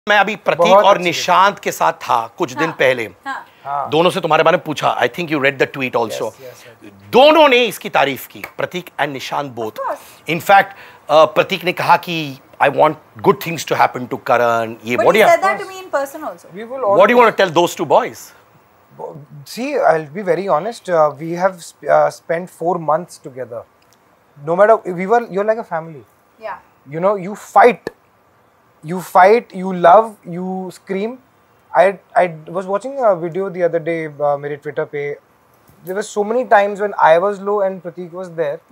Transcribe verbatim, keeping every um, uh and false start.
मैं अभी प्रतीक और निशांत के साथ था कुछ दिन पहले, दोनों से तुम्हारे बारे में पूछा। I think you read the tweet also. दोनों ने इसकी तारीफ की, Pratik and Nishant both. In fact Pratik ने कहा कि I want good things to happen to Karan. Ye, but what he you, said that to me in person also. We will what do you want to tell those two boys? See, I'll be very honest. Uh, we have sp uh, spent four months together. No matter, we were, you're like a family. Yeah. You know, you fight. You fight, you love, you scream. I I was watching a video the other day, uh, मेरे Twitter पे. There were so many times when I was low and Pratik was there.